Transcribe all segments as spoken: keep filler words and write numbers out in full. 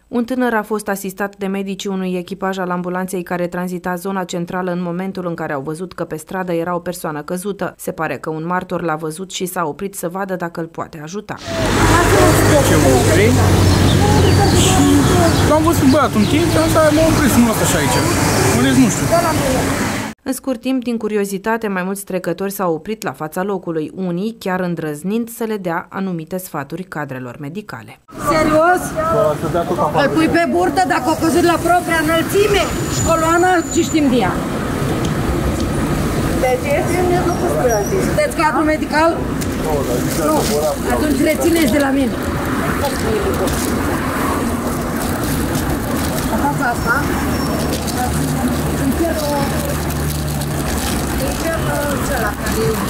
Un tânăr a fost asistat de medicii unui echipaj al ambulanței care tranzita zona centrală în momentul în care au văzut că pe stradă era o persoană căzută. Se pare că un martor l-a văzut și s-a oprit să vadă dacă îl poate ajuta. Am văzut băiatul încheiat, m-am oprit să mă las așa aici. Mă nu știu. În scurt timp, din curiozitate, mai mulți trecători s-au oprit la fața locului, unii chiar îndrăznind să le dea anumite sfaturi cadrelor medicale. Serios? Îl pui pe burtă dacă a căzut la propria înălțime și coloana ce știm de ea. Sunteți cadru medical? Nu. Atunci rețineți de la mine. Fața asta. Încerc celălalt care e...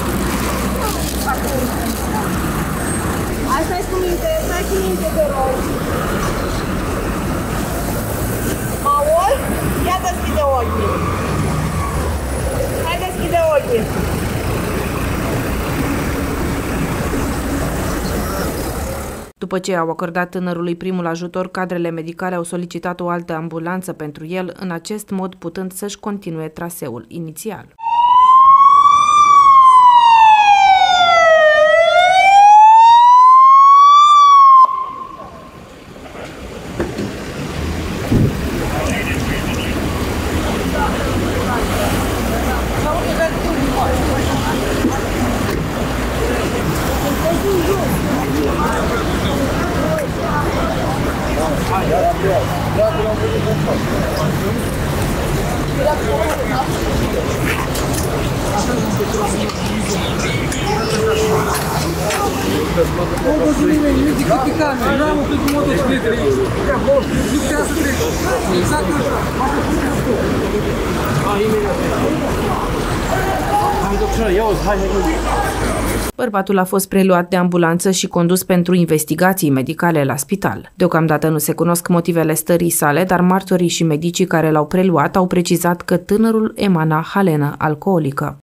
Hai, stai cu minte, stai cu minte, te rog. Mă auzi? Ia deschide ochii. Hai, deschide ochii. După ce au acordat tânărului primul ajutor, cadrele medicale au solicitat o altă ambulanță pentru el, în acest mod putând să-și continue traseul inițial. Bărbatul a fost preluat de ambulanță și condus pentru investigații medicale la spital. Deocamdată nu se cunosc motivele stării sale, dar martorii și medicii care l-au preluat au precizat că tânărul emana halenă alcoolică.